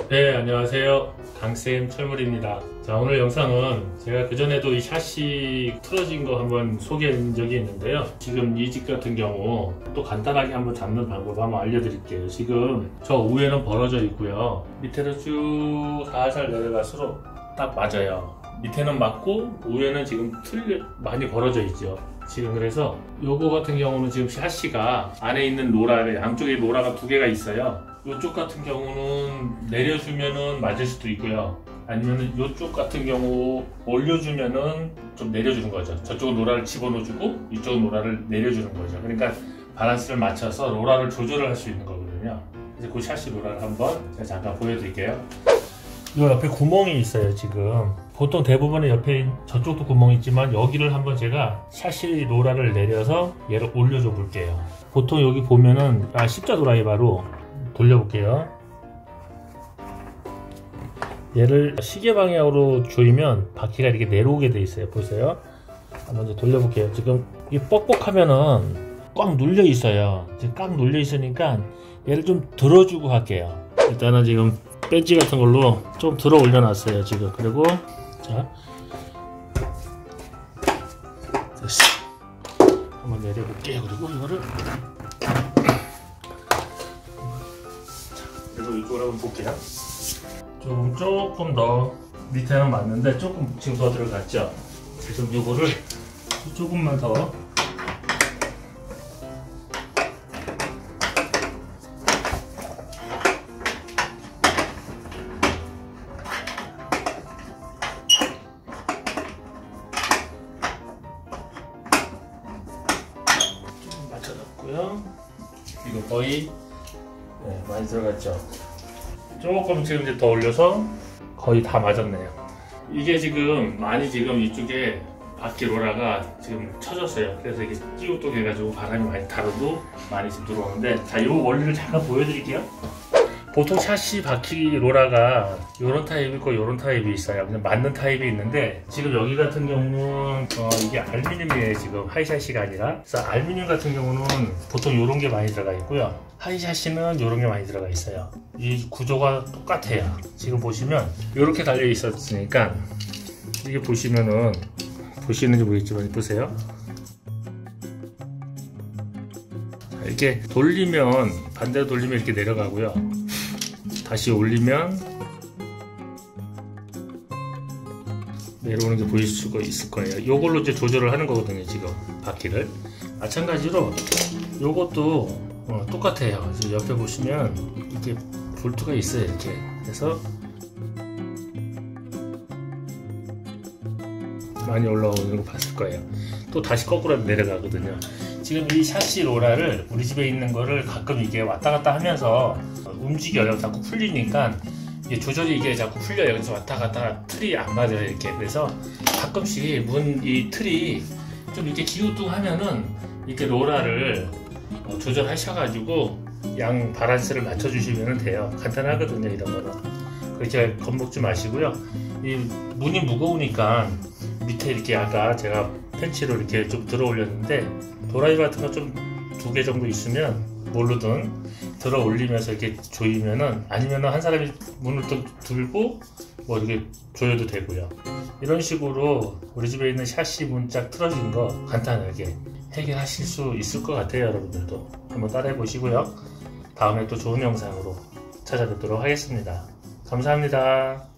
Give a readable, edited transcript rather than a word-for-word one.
네, 안녕하세요. 강쌤 철물입니다. 자, 오늘 영상은 제가 그전에도 이 샷시 틀어진 거 한번 소개한 적이 있는데요. 지금 이 집 같은 경우 또 간단하게 한번 잡는 방법 한번 알려드릴게요. 지금 저 위에는 벌어져 있고요. 밑에로 쭉 살살 내려갈수록 딱 맞아요. 밑에는 맞고 위에는 지금 많이 벌어져 있죠. 지금 그래서 요거 같은 경우는 지금 샷시가 안에 있는 로라, 양쪽에 로라가 두 개가 있어요. 이쪽 같은 경우는 내려주면은 맞을 수도 있고요. 아니면은 이쪽 같은 경우 올려주면은 좀 내려주는 거죠. 저쪽은 로라를 집어넣어주고 이쪽은 로라를 내려주는 거죠. 그러니까 밸런스를 맞춰서 로라를 조절을 할 수 있는 거거든요. 이제 그 샷시 로라를 한번 제가 잠깐 보여드릴게요. 이 옆에 구멍이 있어요. 지금 보통 대부분의 옆에 저쪽도 구멍이 있지만 여기를 한번 제가 샷시 로라를 내려서 얘를 올려줘 볼게요. 보통 여기 보면은 십자 드라이버로 돌려볼게요. 얘를 시계 방향으로 조이면 바퀴가 이렇게 내려오게 돼 있어요. 보세요. 먼저 돌려볼게요. 지금 이 뻑뻑하면은 꽉 눌려 있어요. 지금 꽉 눌려 있으니까 얘를 좀 들어주고 할게요. 일단은 지금 벤치 같은 걸로 좀 들어 올려놨어요. 지금 그리고 자 됐어. 한번 내려볼게요. 그리고 이거를 그리고 이쪽으로 한번 볼게요. 조금 더 밑에는 맞는데 조금 지금 더 들어갔죠. 지금 이거를 조금만 더 맞춰놨고요. 이거 거의 많이 들어갔죠. 조금 지금 이제 더 올려서 거의 다 맞았네요. 이게 지금 많이 지금 이쪽에 바퀴 로라가 지금 쳐졌어요. 그래서 이게 찌우뚝 해가지고 바람이 많이 달아도 많이 지금 들어오는데, 자, 이 원리를 잠깐 보여드릴게요. 보통 샷시 바퀴 로라가 요런 타입이 있고 요런 타입이 있어요. 그냥 맞는 타입이 있는데 지금 여기 같은 경우는 이게 알루미늄이에요. 지금 하이샷시가 아니라. 그래서 알루미늄 같은 경우는 보통 요런 게 많이 들어가 있고요. 하이샷시는 요런 게 많이 들어가 있어요. 이 구조가 똑같아요. 지금 보시면 요렇게 달려 있었으니까 이게 보시면은 보시는지 모르겠지만 보세요. 자, 이렇게 돌리면 반대로 돌리면 이렇게 내려가고요. 다시 올리면 내려오는 게 보일 수가 있을 거예요. 요걸로 이제 조절을 하는 거거든요. 지금 바퀴를 마찬가지로 요것도 똑같아요. 지금 옆에 보시면 이렇게 볼트가 있어요. 이렇게 그래서 많이 올라오는 거 봤을 거예요. 또 다시 거꾸로 내려가거든요. 지금 이 샷시 로라를 우리 집에 있는 거를 가끔 이게 왔다 갔다 하면서 움직여요. 자꾸 풀리니까 이게 조절이 이게 자꾸 풀려요. 그래서 왔다 갔다 틀이 안 맞아요. 이렇게. 그래서 가끔씩 이 틀이 좀 이렇게 기우뚱하면은 이렇게 로라를 조절하셔가지고 양 밸런스를 맞춰주시면 돼요. 간단하거든요. 이런 거는. 그렇게 겁먹지 마시고요. 이 문이 무거우니까 밑에 이렇게 아까 제가 펜치로 이렇게 좀 들어 올렸는데 드라이버 같은 거 좀 2개 정도 있으면 뭘로든 들어 올리면서 이렇게 조이면은, 아니면은 한 사람이 문을 또 들고 뭐 이렇게 조여도 되고요. 이런 식으로 우리 집에 있는 샷시 문짝 틀어진 거 간단하게 해결하실 수 있을 것 같아요. 여러분들도 한번 따라해 보시고요. 다음에 또 좋은 영상으로 찾아뵙도록 하겠습니다. 감사합니다.